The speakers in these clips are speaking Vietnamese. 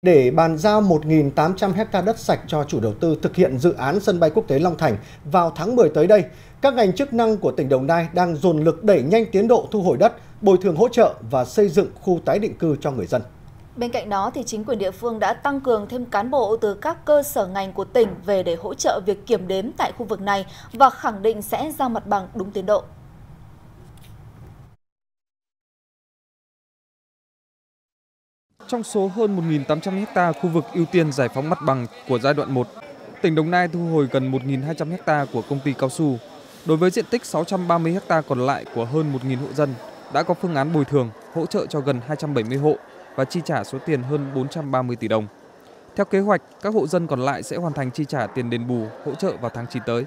để bàn giao 1.800 ha đất sạch cho chủ đầu tư thực hiện dự án sân bay quốc tế Long Thành vào tháng 10 tới đây. Các ngành chức năng của tỉnh Đồng Nai đang dồn lực đẩy nhanh tiến độ thu hồi đất, bồi thường hỗ trợ và xây dựng khu tái định cư cho người dân. Bên cạnh đó, thì chính quyền địa phương đã tăng cường thêm cán bộ từ các cơ sở ngành của tỉnh về để hỗ trợ việc kiểm đếm tại khu vực này và khẳng định sẽ giao mặt bằng đúng tiến độ. Trong số hơn 1.800 ha khu vực ưu tiên giải phóng mặt bằng của giai đoạn 1, tỉnh Đồng Nai thu hồi gần 1.200 ha của công ty cao su. Đối với diện tích 630 ha còn lại của hơn 1.000 hộ dân, đã có phương án bồi thường, hỗ trợ cho gần 270 hộ và chi trả số tiền hơn 430 tỷ đồng. Theo kế hoạch, các hộ dân còn lại sẽ hoàn thành chi trả tiền đền bù, hỗ trợ vào tháng 9 tới.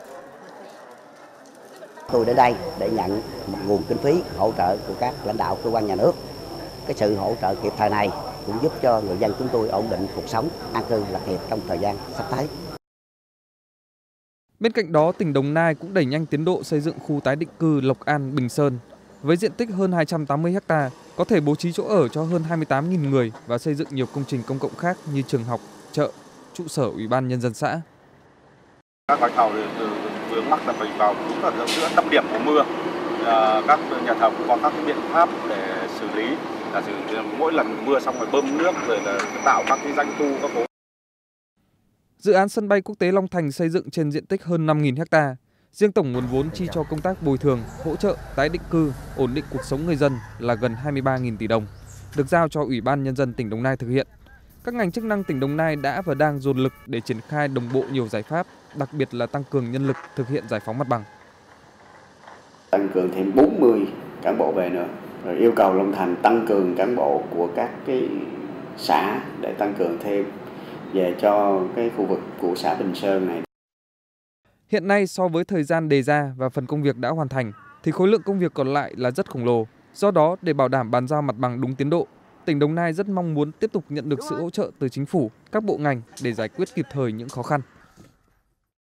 Tôi đến đây để nhận một nguồn kinh phí hỗ trợ của các lãnh đạo cơ quan nhà nước. Cái sự hỗ trợ kịp thời này cũng giúp cho người dân chúng tôi ổn định cuộc sống, an cư lạc nghiệp trong thời gian sắp tới. Bên cạnh đó, tỉnh Đồng Nai cũng đẩy nhanh tiến độ xây dựng khu tái định cư Lộc An, Bình Sơn. Với diện tích hơn 280 ha, có thể bố trí chỗ ở cho hơn 28.000 người và xây dựng nhiều công trình công cộng khác như trường học, chợ, trụ sở Ủy ban Nhân dân xã. Các gói thầu vướng mắc là phải vào đúng là giữa tâm điểm của mưa. Các nhà thầu cũng có các biện pháp để xử lý. Mỗi lần mưa xong rồi bơm nước rồi là tạo các cái rãnh tu các phố. Dự án sân bay quốc tế Long Thành xây dựng trên diện tích hơn 5.000 ha. Riêng tổng nguồn vốn chi cho công tác bồi thường, hỗ trợ, tái định cư, ổn định cuộc sống người dân là gần 23.000 tỷ đồng, được giao cho Ủy ban Nhân dân tỉnh Đồng Nai thực hiện. Các ngành chức năng tỉnh Đồng Nai đã và đang dồn lực để triển khai đồng bộ nhiều giải pháp, đặc biệt là tăng cường nhân lực thực hiện giải phóng mặt bằng. Tăng cường thêm 40 cán bộ về nữa, rồi yêu cầu Long Thành tăng cường cán bộ của các cái xã để tăng cường thêm về cho cái khu vực của xã Bình Sơn này. Hiện nay so với thời gian đề ra và phần công việc đã hoàn thành thì khối lượng công việc còn lại là rất khổng lồ. Do đó, để bảo đảm bàn giao mặt bằng đúng tiến độ, tỉnh Đồng Nai rất mong muốn tiếp tục nhận được sự hỗ trợ từ chính phủ, các bộ ngành để giải quyết kịp thời những khó khăn.